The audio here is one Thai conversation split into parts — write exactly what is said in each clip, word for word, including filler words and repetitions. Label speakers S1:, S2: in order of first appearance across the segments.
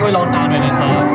S1: ช่วยร้องตามหน่อยนะครับ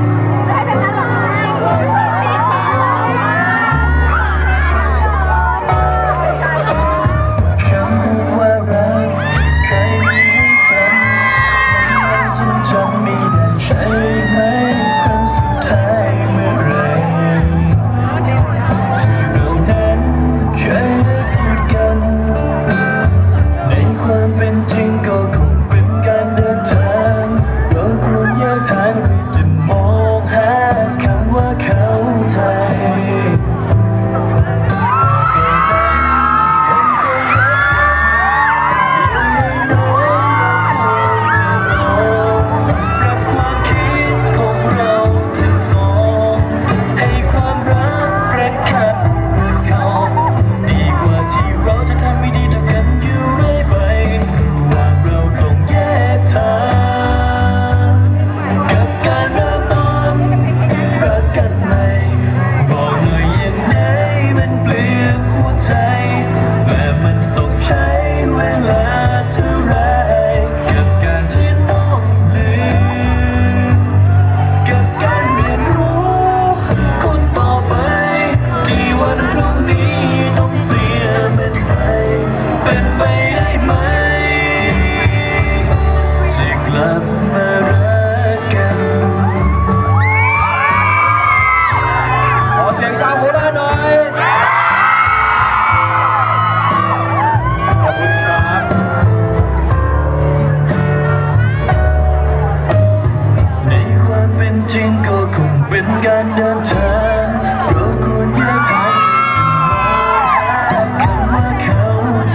S1: จริงก็คงเป็นการเดินทางเราควรแยกทางจะมองหาคำว่าเข้าใจ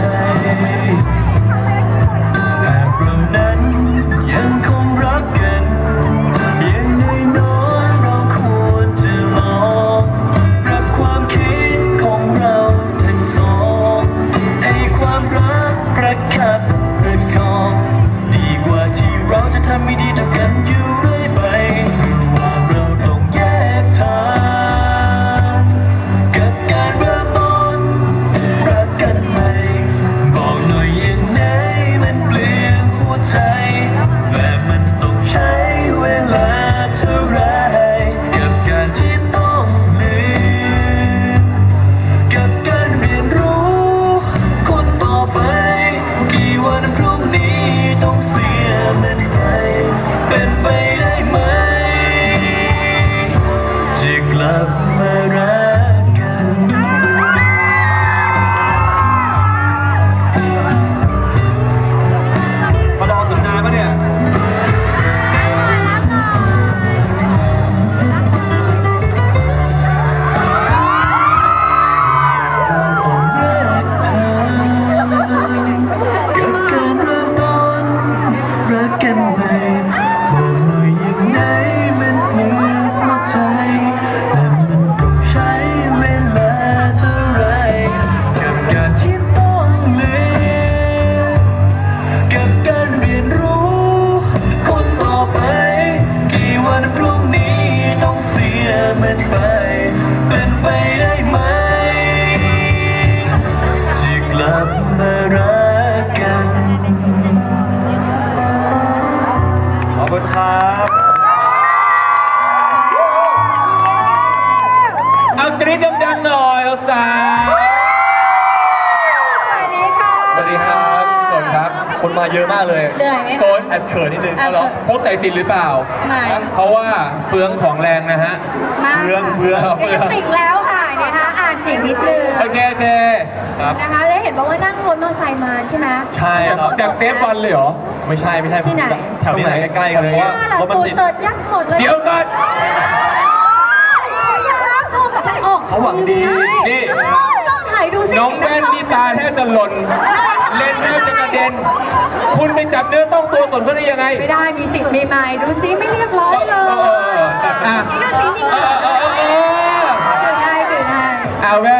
S1: หากเรานั้นยังคงรักกันอย่างน้อยๆเราควรจะลองรับความคิดของเราทั้งสองให้ความรักประคับประคองดีกว่าที่เราจะทำไม่ดีต่อกันอยู่เรื่อยไปเป็นไปได้ไหมจะกลับมารักกันมารอสุดนานปะเนี่ยเป็นไปเป็นไปได้ไหมจะกลับมารักกันขอบคุณครับเอากรี๊ดดังๆหน่อยเอาสาวสวัสดีค่ะสวัสดีครับสวัสดีครับคนมาเยอะมากเลยโซนแอบเขินนิดนึงเอาเหรอพกสายสิญจน์หรือเปล่าไม่เพราะว่าเฟืองของแรงนะฮะเฟืองเฟืองเฟือง
S2: สิ่งแล้วค่ะเนี่ยฮะอ่านสิ่งนิดนึง
S1: โอเคโอเคครับ
S2: นะคะแล้วเห็นบอกว่านั่งรถมอเตอร์ไซค์มาใช่ไหม
S1: ใช่ครับจากเซฟบอลเลยเหรอไม่ใช่ไม่ใช่
S2: ที่ไหน
S1: แถวนี้ใกล้ๆกันเพราะว่ารถมันติด
S2: ยักษ์หมดเลย
S1: เดี๋ยวก่อน
S2: เขาหวังดี
S1: นี่
S2: ต้องถ่ายดูสิ
S1: น้องแว่นนี่ตาแทบจะหล่นเล่นแทบจะกระเด็นคุณไปจับเนื้อต้องตัวส่วนเขาได้ยังไง
S2: ไม่ได้มีสิทธิ์มีไม้ดูสิไม่เรียบร้อยเลย
S1: อ่ะ
S2: นี่ดูสิจริงๆ
S1: เออเออเออ
S2: ถือได้ถือได้
S1: เอาแว่น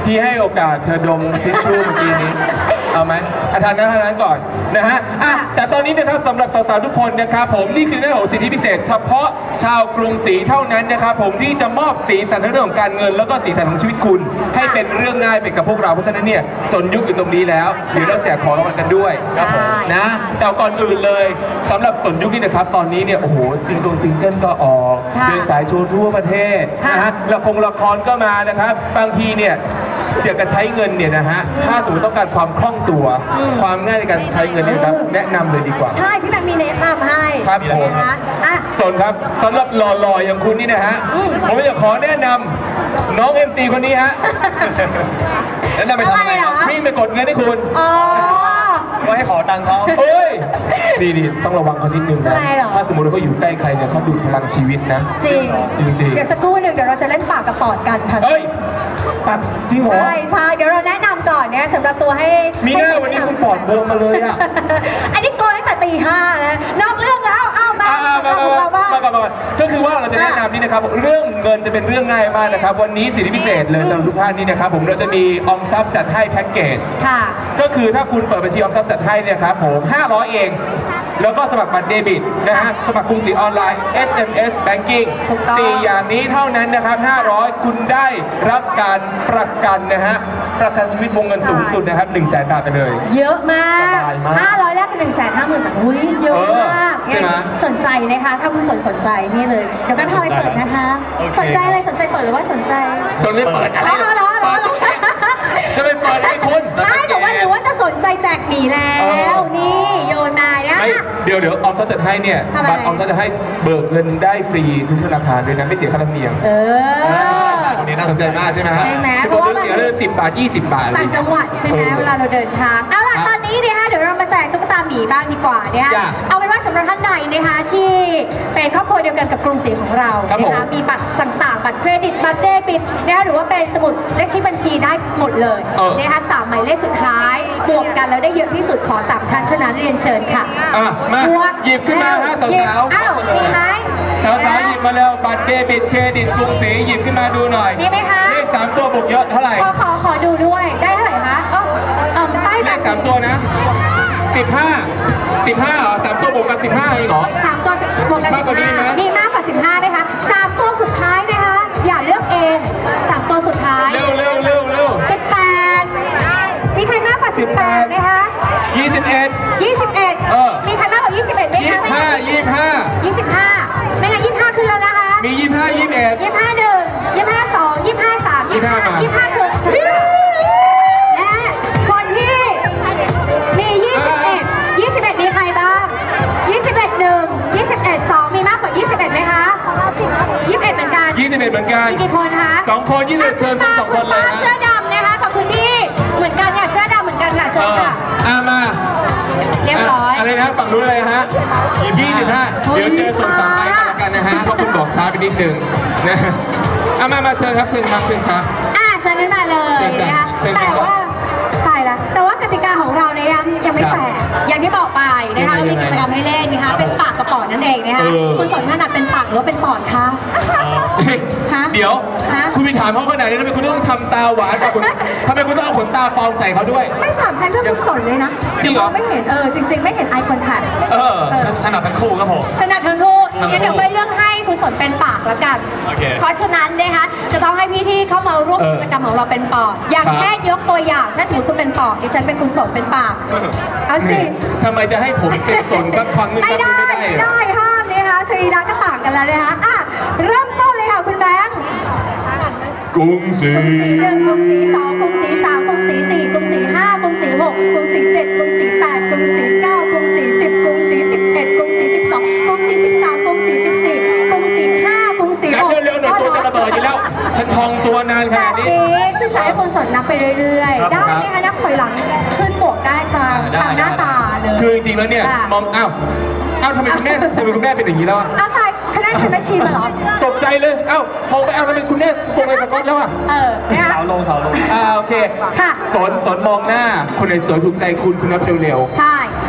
S3: พี่ให้โอกาสเธอดมทิชชู่เมื่อกี้นี้เอาไหมอาทานนั้นทานนั้นก่อนนะฮะอ่ะแต่ตอนนี้นะครับสำหรับสาวๆทุกคนนะครับผมนี่คือเรื่องของสิทธิพิเศษเฉพาะชาวกรุงศรีเท่านั้นนะครับผมที่จะมอบสีสันทั้งเรื่องของการเงินแล้วก็สีสันของชีวิตคุณให้เป็นเรื่องง่ายไปกับพวกเราเพราะฉะนั้นเนี่ยจนยุคอยู่ตรงนี้แล้วเดี๋ยวเราแจกของรางวัลกันด้วยครับผมนะแต่ก่อนอื่นเลยสำหรับสนยุคนี้นะครับตอนนี้เนี่ยโอ้โหซิงเกิลซิงเกิลก็ออกเดินสายโชว์ทั่วประเทศนะฮะละครละครก็มานะครับบางทีเนี่ยเกี่ยวกับใช้เงินเนี่ยนะฮะถ้าสมมติต้องการความคล่องตัวความง่ายในการใช้เงินเนี่ยนะครับแนะนำเลยดีกว่า
S2: ใช่พี่แบงค์มีแนะนำให้
S3: ครับผม
S2: นะอ่ะ
S3: สนครับสำหรับหล่อๆอย่างคุณนี่นะฮะผมจะขอแนะนำน้อง เอ็ม ซี คนนี้ฮะแนะนำไปทำอะไรวิ่งไปกดเงินให้คุณ
S2: อ๋อ
S4: ก็ให้ขอตังค์เขา
S3: เฮ้ยดีดีต้องระวังเขานิดนึงนะถ้าสมมติว่าเขาอยู่ใกล้ใครเนี่ยเขาดูดพลังชีวิตนะ
S2: จริง
S3: จริงจริง
S2: เดี๋ยวสักครู่หนึ่งเดี๋ยวเราจะเล่นปากกับปอดกันค่ะ
S3: เฮ้ยปากจริงเหรอ
S2: ใช่ใช่เดี๋ยวเราแนะนำก่อนเนี่ยสำหรับตัวให้
S3: มีหน้าวันนี้คุณปอดบวมมาเลยอ่ะ
S2: อันนี้โกนตั้งแต่ตีห้าแล้วนอกเรื่องแล้วเอ้ามา
S3: มามามาก็คือว่าเราจะแนะนำนี่นะครับเรื่องเงินจะเป็นเรื่องง่ายมากนะครับวันนี้สิทธิพิเศษเลยสำหรับทุกท่านนี่นะครับผมเราจะมีออมทรัพย์จัดให้แพ็กเกจ
S2: ค่ะ
S3: ก็คือถ้าคุณเปิดบัญชีออมทรัพย์จัดให้เนี่ยครับผมห้าร้อยเองแล้วก็สมัครบัตรเดบิตนะฮะสมัครกรุงศรีออนไลน์ เอส เอ็ม เอส Banking สี่อย่างนี้เท่านั้นนะครับห้าร้อยคุณได้รับการประกันนะฮะประกันชีวิตวงเงินสูงสุดนะครับหนึ่งแสนบาทไปเลย
S2: เยอะมากห้าร้อยแรกเป็นหนึ่งแสนห้าหมื่นบาทอุ้ยเยอะมาก
S3: ใช่ไหม
S2: สนใจนะคะถ้าคุณสนสนใจนี่เลยเดี๋ยวก็พาไปเปิดนะคะสนใจอะไรสนใจเปิดหรือว่าสนใจ
S3: ตอนนี้เปิดอะไร
S2: อ๋อเหรอเหรอ
S3: จะไปเปิดให้คุณ
S2: ไม่แต่ว่าหรือว่าจะสนใจแจกหมีแล้วนี่โยนมาเนี่ย
S3: เดี๋ยวเดี๋ยวออมทรัพย์จัดให้เนี่ยบัตรออมทรัพย์จะให้เบิกเงินได้ฟรีทุกธนาคารด้วยนะไม่เสียค่าธรรมเนียม
S2: เออ
S3: ตรงนี้น่าสนใจมากใช่ไหมฮะ
S2: ใช่ไหม
S3: เพราะว่าเสียเลยสิบบาทยี่สิบบาท
S2: ต่างจังหวัดใช่ไหมเวลาเราเดินทางเอาล่ะตอนนี้เนี่ยฮะเดี๋ยวเรามาแจกตุ๊กตาหมีบ้างดีกว่าเนี่ยเอาเป็นว่าสำหรับท่านใดนะคะที่เป็นครอบครัวเดียวกันกับกรุงศรีของเรานะคะมีบัตรต่างๆบัตรเครดิตบัตรเดบิตนะคะหรือว่าเป็นสมุดเลขที่บัญชีได้หมดเลยนะคะสามหมายเลขสุดท้ายบวกกันแล้วได้เยอะที่สุดขอสามท่านเท่านั้นเรียนเชิญค่ะ
S3: มาหยิบขึ้นมาฮะสาว
S2: ๆอ้าวมีไหม
S3: สาวๆหยิบมาแล้วบัตรเดบิตเครดิตกรุงศรีหยิบขึ้นมาดูหน่อย
S2: มีไหมคะ
S3: เลขสามตัวบวกเยอะเท่าไหร่
S2: ขอขอขอดูด้วยได้เท่าไหร่คะอ๋อเอ่อป้าย
S3: เลขสามตัวนะสิบห้าสิบห้าเหรอสามตัวบวกกันสิบห้าเองเหรอ
S2: สามตัวบวกกันสิบห้ามีมากกว่าสิบห้าไหมคะสามตัวสุดท้ายนะคะอย่าเลือกเองสามตัวสุดท้าย
S3: เร็วเร็วเร็วเร็ว
S2: สิบแปดมีใครมากกว่าสิบแปดไหมคะ
S3: ยี่สิบเอ็ด
S2: ยี่สิบเอ็ดมีใครมากกว่ายี่สิบเอ็ดไหมคะ
S3: ยี่สิบห้ายี่สิบห้า
S2: ยี่สิบห้าไม่งั้นยี่สิบห้าขึ้นแล้วนะคะ
S3: มียี่สิบห้ายี่สิบเอ็ด
S2: ยี่สิบห้าหนึ่งยี่สิบห้าสองยี่สิบห้าสามยี่สิบห้ายี่สิบห้าคือและคนที่มียี่สิบเอ็ดยี่สิบเอ็ดมีใครบ้างยี่สิบเอ็ดหนึ่งยี่สิบเอ็ดสองมีมากกว่ายี่สิบเอ็ดไหมคะยี่สิบเอ็ดเหมือนกัน
S3: ยี่สิบเอ็ดเหมือนกัน
S2: มีกี่คนคะ
S3: สองคนยี่สิบเอ็ดเชิญสองคนเลย
S2: นะเสื้อดำนะคะกับคุณพี่เหมือนกันค่ะเสื้อดำเหมือนกันค่ะเชิญค่ะ
S3: อ่ามา
S2: เรียบร้อย
S3: อะไรนะฝั่งนู้นเลยฮะยี่สิบห้าเดี๋ยวเจอส่วนสามไปกันนะฮะเพราะคุณบอกช้าไปนิดนึงนะอ่ะมามาเชิญครับเชิญครับเชิญครับ
S2: อ่าเชิญขึ้นมาเลยนะคะแต่ว่าตายแล้วแต่ว่ากติกาของเราเนี่ยยังยังไม่แตกอย่างที่บอกไปนะคะเรามีกิจกรรมให้เล่นนะคะเป็นปากกระป๋องนั่นเองนะคะคุณสนถนัดเป็นปากหรือเป็นปอดคะ
S3: เดี๋ยวคุณไปถามเขาขนาดนี้ทำไมคุณต้องทำตาหวานกับคุณทำไมคุณต้องเอาขนตาปลอมใส่เขาด้วย
S2: ไม่สามชั้นเพื่อคุณสนเลยนะ
S3: จริงเหรอ
S2: ไม่เห็นเออจริงๆไม่เห็นไอคอนแทค
S3: เออถนัดทั้งคู่ครับผม
S2: ถนัดทั้งคู่งั้นเดี๋ยวไปเรื่องให้คุณสนเป็นปากแล้วกันเพราะฉะนั้นนะคะจะต้องให้พี่ที่เข้ามาร่วมกิจกรรมของเราเป็นปอกอย่างเช่นยกตัวอย่างถ้าสมมติคุณเป็นปอกดิฉันเป็นคุณสนเป็นปากเอาสิ
S3: ทำไมจะให้ผมเป็นสนสักครั้งนึง
S2: ไม่ได้ไม่ได้ห้ามนะคะสรีระก็ต่างกันแล้วนะคะอ่ะเริ่มต้นเลยค่ะคุณแบงค์
S3: กรุงศรี
S2: หนึ่งกรุงศรีสองกรุงศรีสามกรุงศรีสี่กรุงศรีห้ากรุงศรีหกกรุงศรีเจ็ดกรุงศรีแปดกรุงศรีเก้ากรุงศรีสิบกรุงศรีสิบเอ็ดกรุงศรีสิบสองกรุงศรีสิบสามกรุงศรีสิบสี่กรุงศรีห้ากรุงศรีหก
S3: เร็วๆหน่อยตัวจะระเบิดอยู่แล้วฉันทองตัวนานขนาดนี้
S2: ซึ่งจะให้คนสนนับไปเรื่อยๆได้ไหมคะนับถอยหลังขึ้นบวกได้ตามตามหน้าตาเลย
S3: คือจริงๆแล้วเนี่ยมองอ้าวอ้าวทำไมคุณแม่ทำไมคุณแม่เป็นอย่างนี้แล้วอ่ะ
S2: อ้าวตายคณะทำอาชีพมาหรอ
S3: ตกใจเลยอ้าวมองไปอ้าวทำไมคุณแม่โกงไปสก๊อตแล้วอ่ะ
S2: เออ
S4: สาวลงสาวลง
S3: อ่าโอเค
S2: ค่ะ
S3: สนสนมองหน้าคนไหนสวยถูกใจคุณคุณนับเร็ว
S2: ๆใช่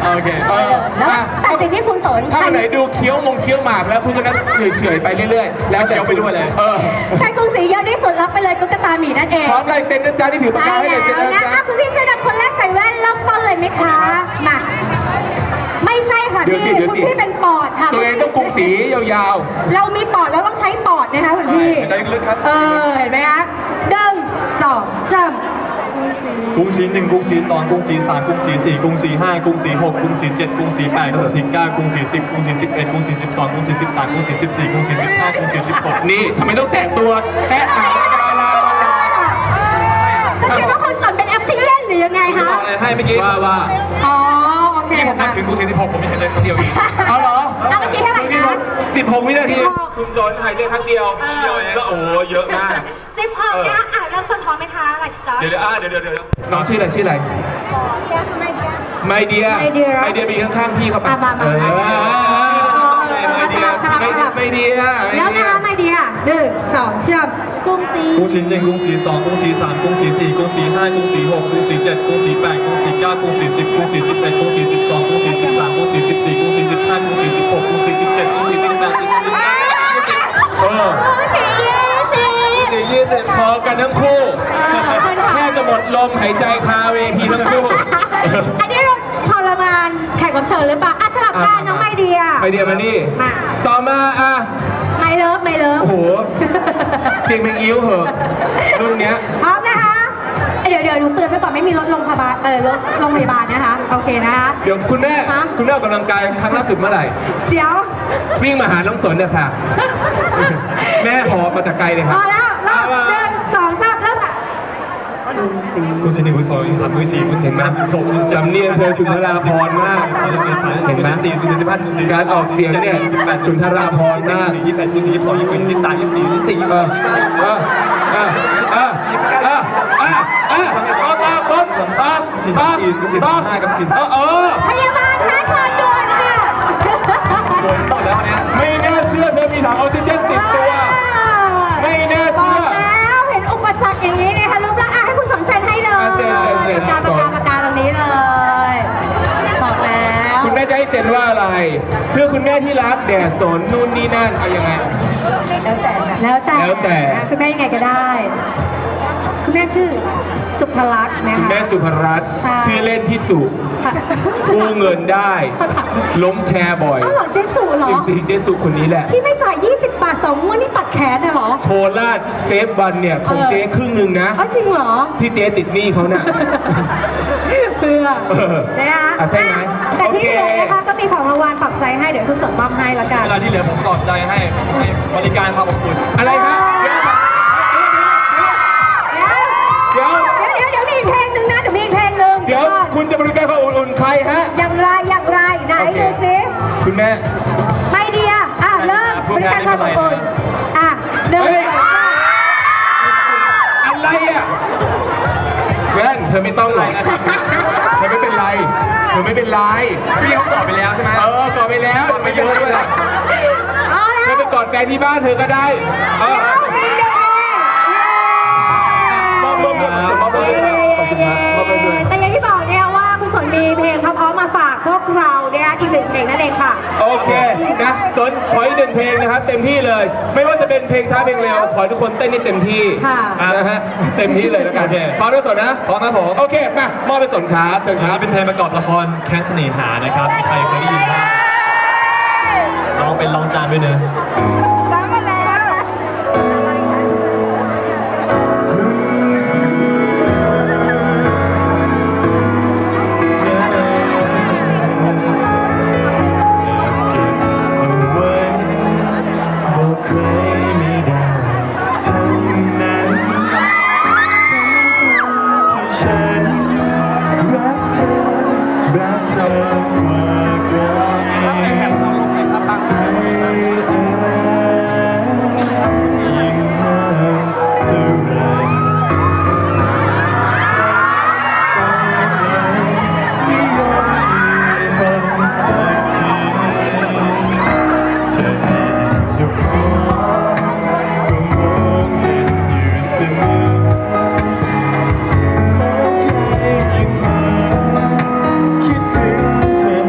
S3: โอเคเออ
S2: แล้ว
S3: อ่ะ
S2: แต่สิ่งที่คุณสน
S3: ถ้าไหนดูเคี้ยวมงเคี้ยวหมากแล้วคุณก็นั่งเฉยๆไปเรื่อยๆแล้วแต่
S4: เคี้ยวไปด้วยเลย
S3: เออ
S2: ใครกรุงศรีเยอะที่สุดรับไปเลยตุ๊กตาหมีนั่นเอง
S3: พร้อมลายเซ็นนะจ๊ะที่ถือปาก
S2: ใช่
S3: กาให้เลยเซ็น
S2: แล้ว
S3: นะ
S2: นะ
S3: จ๊ะ
S2: อ่ะคุณพี่เสื้อดำคนแรกใส่แว่นเริ่มต้นเลยไหมคะมาไม่ใช่ค่ะพี่คุณพี่เป็นปอดค่ะ
S3: ตัวเองต้องกรุงศรียาว
S2: เรามีปอดแล้วต้องใช้ปอดนะคะคุณพี่
S4: ใจลึกครับ
S2: เออเห็นไหมคะหนึ่งสองสาม
S4: กรุงศรีหนึ่งกรุงศรีสองกรุงศรีสามกรุงศรีสี่กรุงศรีห้ากรุงศรีหกกรุงศรีเจ็ดกรุงศรีแปดกรุงศรีเก้ากรุงศรีสิบกรุงศรีสิบเอ็ดกรุงศรีสิบสองกรุงศรีสิบสามกรุงศรีสิบสี่กรุงศรีสิบห้ากรุงศรีสิบหก
S3: ๆนี่ทำไมต้องแตะตัวแตะหางดารา
S2: ก็คิดว่าคุณสนเป็นแอปซิเล่นหรือยังไงคะ
S4: บอกอะไรให้เมื่อกี้
S3: ว่าว่า
S2: อ๋อโอเค
S4: ที่ผมนับ
S2: ค่ะ
S4: ถึงกรุงศรีสิบหกผมไม่เห็นเลยครั้งเดียวเอง
S3: เอาเหรอ
S2: เอาเมื่อกี้เท่าไหร่นะ
S3: สิบหกวินาทีคุณโจนหายใจครั้งเดียวเดียวแล้วโอ้โหเยอะมาก
S2: สิบหกนะอ่ะเริ่มต้นพร้อมไหมคะไลฟ์สไตล์
S3: เดี๋ยวเดี๋ยวอ่ะเดี๋ยวเดี๋ยวเดี๋ยวน้องชื่ออะไรชื่ออะไรไมเดีย
S2: ไมเดีย
S3: ไมเดียไปข้างๆพี่เขาไป
S2: อ่ะมามา
S3: เออ
S2: มาสลับสลับสลับ
S3: ไมเดีย
S2: แล้วนะคะไมเดียหนึ่งสองเชื่อมกุ้งตี
S4: กรุงศรีหนึ่งกรุงศรีสองกรุงศรีสามกรุงศรีสี่กรุงศรีห้ากรุงศรีหกกรุงศรีเจ็ดกรุงศรีแปดกรุงศรีเก้ากรุงศรีสิบกรุงศรีสิบเอ็ดกรุงศรีสิบสองกรุงศรีสิบสามกรุงศรีสิบสี่กรุงศรีสิบห้ากรุงศรีสิบหกกรุงศรีสิบเจ็ดกรุงศรีสิบแปดกรุงศรีสิบเก้า
S3: เออ
S2: กุ้งสียี่สิบ
S4: ศรียี่สิบ
S3: พอกันทั้งคู่
S2: เชิญค่ะ
S3: แค่จะหมดลมหายใจคาเวทีทั้งคู่
S2: อันนี้เราทรมานแขกรับเชิญหรือเปล่าอ่ะสลับกันน้องไมเดีย
S3: ไมเดียมานี่
S2: มา
S3: ต่อมาอ่ะ
S2: ไมเลิฟไมเลิฟ
S3: โอ้โหเสียงเพลงอิ้วเหอะรุ่นเนี้ย
S2: พร้อมนะคะ เดี๋ยวเดี๋ยวหนูเตือนไปก่อนไม่มีรถโรงพยาบาลเออรถโรงพยาบาลนะคะ โอเคนะคะ
S3: เดี๋ยวคุณแม่
S2: ฮะ
S3: คุณแม่ออกกำลังกายครั้งล่าสุดเมื่อไหร่
S2: เดี๋ยว
S3: วิ่งมาหาน้องสนเนี่ยค่ะ แม่หอบมาจากไกลเลยค
S2: พ
S3: รับ
S2: อแล้วรอบหนึ่งสองสามเริ่มค่ะ
S4: กรุงศรีหนึ่งกรุงศรีสองกรุงศรีสามกรุงศรีสี่กรุงศรีห้ากรุงศรีหกกรุงศรี
S3: สำเนียงเธอสุนทราภรณ์มาก เห็นไหม
S4: สี่กรุงศรีสิบห้ากรุงศรี
S3: การออกเสียงเนี่ย
S4: สิบแปด
S3: สุนทราภรณ์มาก
S4: ยี่สิบแปดกรุงศรียี่สิบสองยี่สิบยี่สิบสามยี่สิบสี่ยี่สิบสี่ยี่สิบ
S3: เอ
S4: ห้า
S3: อเออเออเออเออเออต่อต่อคนต่อต่อต่อเออเออ
S2: พยาบาลคะเชิญด่วนค่ะ
S4: โดนสดแล้ววันนี้
S3: ไม่น่าเชื่อเธอมีถังออกซิเจนติดตัว ไม่น่า
S2: บอ
S3: เชื่
S2: ก
S3: อ
S2: แล้วเห็นอุปสรรคอย่างนี้นะคะรูปร่างอ่ะให้คุณสอนเซ็นให้เลย
S3: อ่ะเซ็นเซ็นเซ็น
S2: ปากกาปากกาปากกาตรงนี้เลย บอกแล้ว
S3: คุณแม่จะให้เซ็นว่าอะไร เพื่อคุณแม่ที่รักแดดสนนู่นนี่นั่นเอายังไง
S2: แล้วแต่แล้วแต่
S3: แล้วแต่
S2: คุณแม่ยังไงก็ได้ คุณแม่ชื่อสุภลักษณ์นะ
S3: คุณ
S2: คะ
S3: แม่สุภรัตน์
S2: ใช่
S3: ชื่อเล่นที่สุ
S2: ค่ะ
S3: กู้เงินได้ ล้มแชร์บ่อย
S2: อ้าวเหรอเจสุเหรอ
S3: จริงๆเจสุคนนี้แหละ
S2: ที่ไม่จ่ายยี่สิบบาทสองงวดนี่ตัดแขนน่ะเหรอ
S3: โคราชเซฟวันเนี่ยของ
S2: เออ
S3: เจ๊ครึ่งหนึ่งนะ
S2: อ๋อจริงเหรอ
S3: ที่เจ๊ติดหนี้เขาน่ะ
S2: เพื่อ
S3: เออ
S2: นะคะ
S3: อ่ะใช่ไหม
S2: แต่ที่
S3: โอเค
S2: เหลือนะคะก็มีของรางวัลปรับใจให้เดี๋ยวคุณสมบัติให้ละกัน
S4: เวลาที่เหลือผมปลอบใจให้ให้บริการความอบอุ่น
S3: อะไรครับเดี๋ยวเดี๋ยว
S2: เดี๋ยวเดี๋ยวเดี๋ยวมีอีกเพลงหนึ่งนะเดี๋ยวมีอีกเพลงหนึ่ง
S3: เดี๋ยวคุณจะบริการความอุ่นๆใครฮะ
S2: อย่างไรอย่างไรไหน
S3: โอเค
S2: ดูสิ
S3: คุณแม่
S2: ไม่ดีอ่ะอ่ะเริ่มบริการความอบอุ่นอ่ะเดิน
S3: เฮ้ย อะไรอ่ะแว่นเธอไม่ต้องหรอกเธอไม่เป็นไรเธอไม่เป็นไร
S4: พี่เขาตอบไปแล้วใช่ไหม
S3: เออก่อนไปแล้ว
S4: ไปเยอะด้วย
S2: เอาแล้
S3: เธ
S2: ว
S3: อไปกอดแฟนที่บ้านเธอก็ได้เออ
S2: เอาเพลงเดียวเอง
S3: มอบมอบมอบมอบมอบขอบคุณครับมอบไปด้วย
S2: แต่อย่างที่บอกเนี่ยว่าคุณสนมีเพลงเพราะๆมาฝากพวกเราเนี่ยอีกหนึ่งเพลงนั่นเองค่ะ
S3: โอเคนะสนขออีกหนึ่งเพลงนะครับเต็มที่เลย ไม่ว่าจะเป็นเพลงช้าเพลงเร็วขอให้ทุกคนเต้นให้เต็มที่
S2: ค่ะ
S3: นะฮะเต็มที่เลยแล้วกันพร้อมแล้วสนนะ
S4: พร้อมนะผม
S3: โอเคมามอบไปสนครับเชิญค
S4: อัน
S3: รับ
S4: นี้เป็นเพลงประกอบละครแค้นเสน่หานะครับมีใครเคยได้ยินบ้างลองเป็นลองตามด้วยเนอะ
S2: ฟังมาแล้ว
S1: บอกใครไม่ได้ทั้งนั้นทั้งทั้งที่ฉันรักเธอรักเธอกว่าใครใจเอ๋ยยิ่งห่างเท่าไรไม่ยอมเชื่อฟังสักทีเธอจะพอก็มองเห็นอยู่เสมอโอเคยิ่งมาคิดถึงเธอ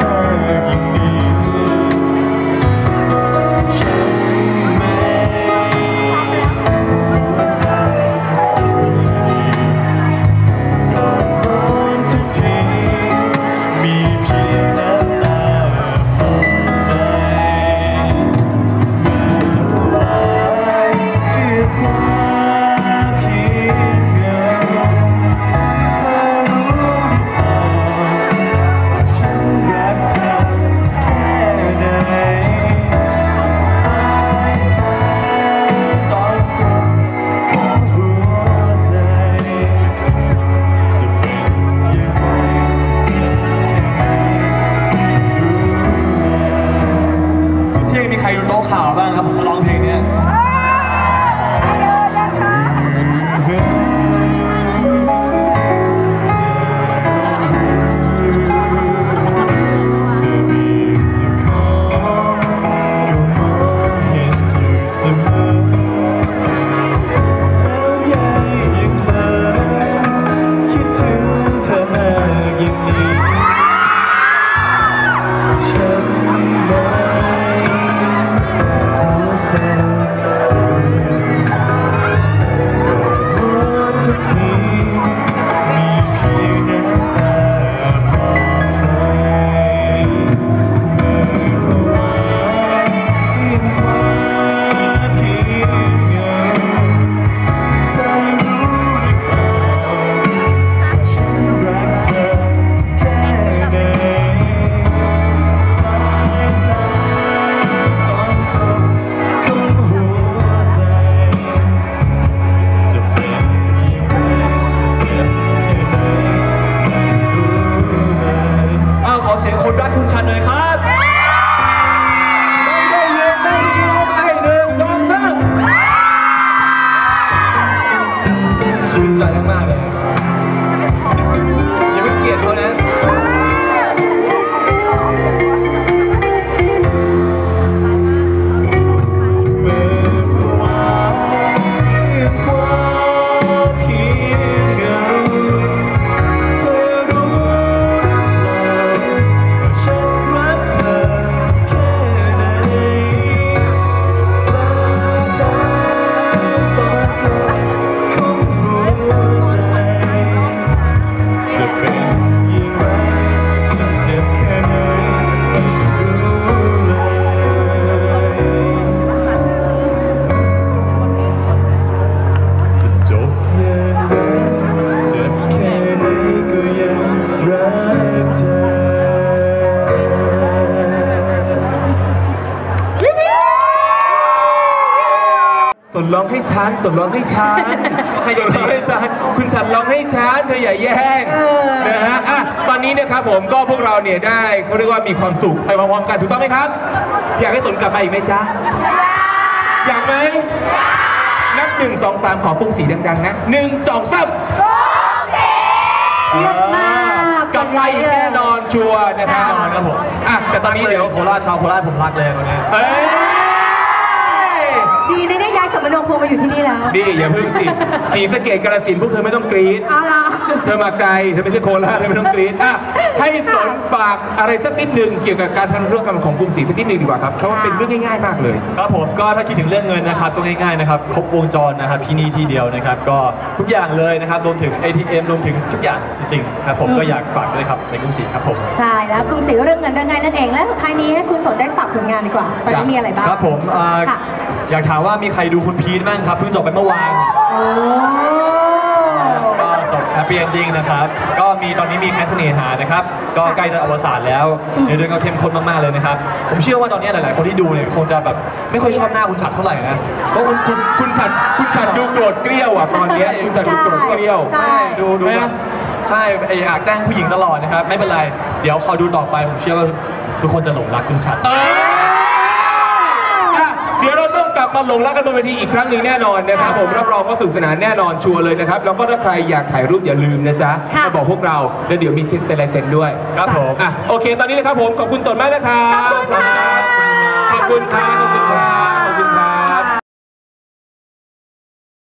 S3: ร้องให้ฉันสนร้องให้ฉันใครจะร้องให้ฉันคุณฉันร้องให้ฉันเธออย่าแย่งนะฮะอ่ะตอนนี้นะครับผมก็พวกเราเนี่ยได้เขาเรียกว่ามีความสุขไปพร้อมๆกันถูกต้องไหมครับอยากให้สนกลับมาอีกไหมจ๊ะอยากไหมนับหนึ่งสองสามขอกรุงศรีดังๆนะหนึ่งสองสาม
S2: เยี่ยมมาก
S3: กลับมาอีกแน่นอนชัวร์นะครับ
S4: ครับผม
S3: อ่ะแต่ตอนนี้เดี๋ยว
S4: โคราชชาวโคราชผมรักเลยวันนี้
S3: เฮ้ย
S2: ดีนะได้ย้ายสมโนครัวมาอยู่ที่นี่แล้ว
S3: ดีอย่าพึ่งสิศรีสะเกษกาฬสินธุ์พวกเธอไม่ต้องกรี๊ด
S2: เอาล่ะ
S3: เธอมาไกลเธอไม่ใช่โคราชเธอไม่ต้องกรี๊ดอ่ะให้สนฝากอะไรสักนิดหนึ่งเกี่ยวกับการทำธุรกรรมของกรุงศรีสักนิดหนึ่งดีกว่าครับเพราะว่าเป็นเรื่องง่ายๆมากเลย
S4: ครับผมก็ถ้าคิดถึงเรื่องเงินนะครับก็ง่ายๆนะครับครบวงจรนะครับที่นี่ที่เดียวนะครับก็ทุกอย่างเลยนะครับรวมถึง เอ ที เอ็ม รวมถึงทุกอย่างจริงๆครับผมก็อยากฝากด้วยครับในกรุงศรีครับผม
S2: ใช่แล้วกรุงศรีเรื่องเงินเรื่องง่ายนั่นเองและสุดท้ายนี้ให้คุณสนได้ฝากผลงานดีกว่าตอนนี้มีอะไรบ้าง
S4: ครับผมอ่า
S2: ค่ะ
S4: อยากถามว่ามีใครดูคุณพีทบ้างครับเพิ่งจบไปเมื่อวาน
S2: โอ้
S4: ก็จบ Happy Ending นะครับก็มีตอนนี้มีแคสเสน่หานะครับก็ใกล้จะอวสานแล้วในเรื่องก็เข้มข้นมากๆเลยนะครับผมเชื่อว่าตอนนี้หลายๆคนที่ดูเนี่ยคงจะแบบไม่ค่อยชอบหน้าคุณฉัดเท่าไหร่นะ
S3: เพราะคุณคุณคุณฉัดคุณฉัดดูโกรธเกรี้ยวอ่ะตอนเนี้ยคุณฉัดดูโกรธเกรี้ยว
S2: ใช่
S4: ดูดูแบบใช่ไอ้อาแกล้งผู้หญิงตลอดนะครับไม่เป็นไรเดี๋ยวคอยดูต่อไปผมเชื่อว่าทุกคนจะหลงรักคุณฉัด
S3: เอออ่ะเดี๋ยวเราต้องกลับมาหลงรักกันบนเวทีอีกครั้งหนึ่งแน่นอนนะครับผมรับรองว่าสนุกสนานแน่นอนชัวร์เลยนะครับแล้วก็ถ้าใครอยากถ่ายรูปอย่าลืมนะจ๊ะมาบอกพวกเราแล้วเดี๋ยวมีคลิปเซเลเซนด้วย
S4: ครับผม
S3: อ่ะโอเคตอนนี้นะครับผมขอบคุณสนมากนะครับ
S2: ขอบคุณค่ะ
S3: ขอบคุณครับ